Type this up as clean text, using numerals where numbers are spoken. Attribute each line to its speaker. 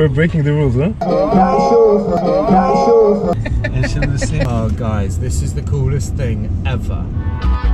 Speaker 1: breaking the rules, huh?
Speaker 2: Oh guys, this is the coolest thing ever.